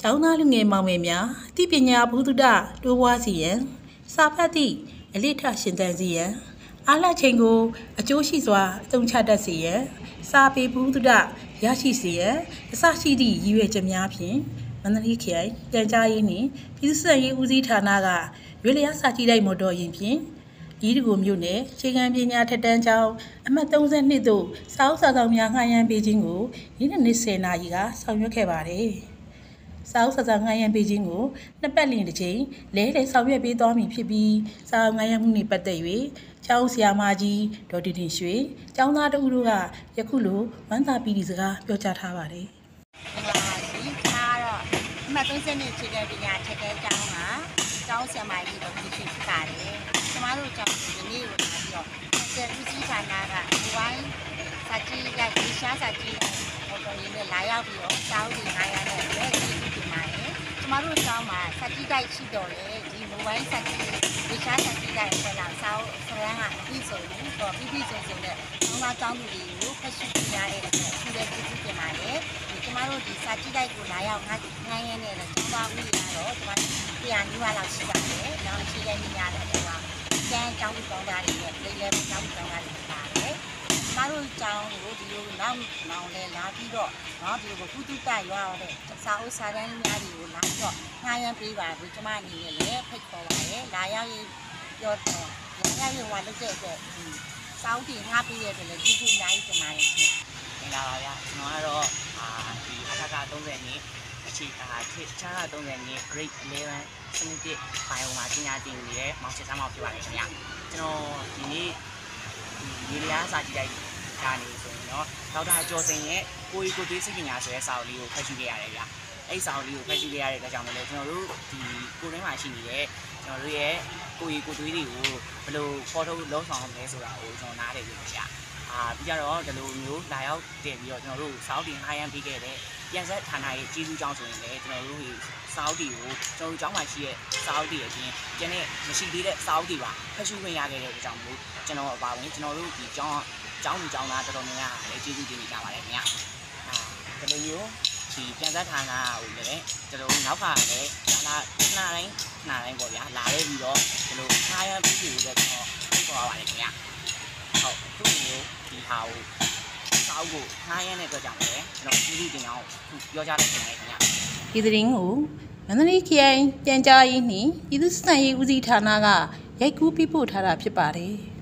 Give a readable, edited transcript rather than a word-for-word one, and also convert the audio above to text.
ကျောင်းသားလူငယ်မောင်မယ်များတိပညာဘုဒ္ဓတိုးပွားစီရန်စာဖတ်သည့်အလေးထားရှင်သန်စီရန်အားလချိန်ကိုအကျိုးရှိစွာအသုံးချတတ်စေရန်စာပေဘုဒ္ဓရရှိစေရန်အစရှိသည့်ရည်ရွယ်ချက်များဖြင့်မန္တလေးခရိုင်ပြန်ကြားရေးနှင့်ပြည်သူ့ဆက်ရေးဦးစီးဌာနကရွေလျားစာကြည့်တိုက်မော်တော်ယာဉ်ဖြင့်ဒီတကူမြို့နယ်အခြေခံပညာထက်တန်းကျောင်းအမှတ်32သို့စာအုပ်စာဆောင်များငှားရမ်းပေးခြင်းကိုနေ့10 နာရီကဆောင်ရွက်ခဲ့ပါတယ်။စာအုပ်စာဆောင်ငှားရမ်းပေးခြင်းကိုနှစ်ပတ်လတစ်ကြိမ်လဲဆောင်ရွက်ပေးသွားမည်ဖြစ်ပြီးစာအုပ်ငှားရမ်းမှုနှင့်ပတ်သက်၍ကျောင်းဆရာမကြီးဒေါ်တင်တင်ရွှေကျောင်းသားတို့ကယခုလိုဝမ်းသာပီတိစကားပြောကြားထားပါတယ်။အမှတ်32အခြေခံပညာထက်တန်းကျောင်းကကျောင်းဆရာမကြီးတို့ဖြစ်ဖြစ်ပါတယ်။ကျမတို့ကျောင်းဒီနေ့ကိုလာပြီးတော့ဆရာဦးစီးဌာနကဒီဝိုင်းစာကြည့်ရိုက်ဒီရှားစာကြည့်ဟောတော်ရင်းနဲ့လာရောက်ပြီးတော့ကျောင်းဒီ900နဲ့လည်းကြည့်ပြီးပါတယ်။ကျမတို့ကျောင်းမှာစာကြည့်တိုက်ရှိတော့လေဒီမိုဘိုင်းစာကြည့်ဒီရှားစာကြည့်တိုက်ဆက်လာစာဆရာကပြီးဆိုပြီးတော့ပြီးဆုံးနဲ့ကျောင်းသားကျောင်းသူတွေကိုဖတ်ရှုပြရတဲ့အတွက်သူလည်းကြည့်ပြီးပြင်ပါတယ်။ကျမတို့ဒီစာကြည့်တိုက်ကိုလာရောက်ငှားရမ်းနေတဲ့ကျောင်းသားဦးတွေကတော့ကျမတို့တရားနီးပါးလောက်ရှိပါတယ်။နောက်အခြေခံပညာတွေကတော့ကျန်းကျောင်းသူကျောင်းသားတွေနဲ့လေလေကျောင်းသူကျောင်းသားတွေပါတယ်။ကျမတို့ကျောင်းကိုဒီလိုနောက်လဲလာပြီးတော့ဒီလိုကုသတရွာတဲ့စာအုပ်စာတမ်းများတွေကိုလာပြီးတော့ငှားရမ်းပေးပါလို့ကျမအနေနဲ့လည်းဖိတ်ခေါ်ပါတယ်။လာရောက်ရေးပြောတော့လာရောက်ရေးဟောလုပ်တဲ့အတွက်စာအုပ်တွေငှားပေးရတဲ့လည်းကျေးဇူးအများကြီးတင်ပါတယ်ရှင်။မင်္ဂလာပါဗျာကျွန်တော်ကတော့ဒီအထက်က30နှစ်အခြေချာ30နှစ် grade 11စနစ်တစ်ဘိုင်ယိုမှာပညာသင်နေတဲ့မောင်ချစ်သားမောင်ဖြစ်ပါတယ်ခင်ဗျာကျွန်တော်ဒီနေ့ဒီလျာစာကြည့်လိုက်တာနေဆိုရင်တော့ဒေါက်တာကျော်စင်ရဲ့ကိုရီကိုသွေးစိတ်ပညာဆိုတဲ့စာအုပ်လေးကိုဖတ်ရှုခဲ့ရတယ်ဗျာအဲ့စာအုပ်လေးကိုဖတ်ရှုခဲ့ရတဲ့အတွက်ကြောင့်မလို့ကျွန်တော်တို့ဒီကိုရင်းမှာရှိနေတဲ့ကျွန်တော်တို့ရဲ့ကိုရီကိုသွေးတွေကိုဘယ်လိုဖော်ထုတ်လုံးဆောင်အောင်လဲဆိုတာကိုကျွန်တော်နားလည်ပြီးဗျာပြီးကြတော့ဒီလိုမျိုးလာရောက်တင်ပြီးတော့ကျွန်တော်တို့စာအုပ်တွေငှားရမ်းပေးခဲ့တဲ့ပြန်ဆက်ဌာနရဲ့ကျေးဇူးကြောင့်ဆိုရင်လည်းကျွန်တော်တို့စာအုပ်တွေကိုကျွန်တော်တို့ကျောင်းမှာရှိတဲ့စာအုပ်တွေအပြင်ကျန်တဲ့မရှိသေးတဲ့စာအုပ်တွေပါဖတ်ရှုခွင့်ရခဲ့တဲ့အတွက်ကြောင့်မို့ကျွန်တော်အပါဝင်ကျွန်တော်တို့ဒီကျောင်းသားတော်တော်များများလည်းကျေးဇူးတင်နေကြပါတယ်ခင်ဗျာဒီလိုမျိုးဒီပြန်ဆက်ဌာနကိုလည်းကျွန်တော်တို့နောက်ကလည်းလာနှစ်တိုင်းပေါ့ဗျာလာခဲ့ပြီးတော့ဒီလိုငှားရမ်းပြီးလို့ကျွန်တော်ပြောပါပါတယ်ခင်ဗျာဟုတ်သူ့ကိုဒီဟာကိုစာအုပ်ကိုငှားရမ်းတဲ့အတွက်ကြောင့်လည်းကျွန်တော်ပြည်သူတင်အောင်ပြောကြလိုက်ပါတယ်ခင်ဗျာဒီသတင်းကိုမန္တလေးခရိုင်ပြန်ကြားရေးနှင့်ပြည်သူ့ဆက်ရေးဦးစီးဌာနကရိုက်ကူးပြပို့ထားတာဖြစ်ပါတယ်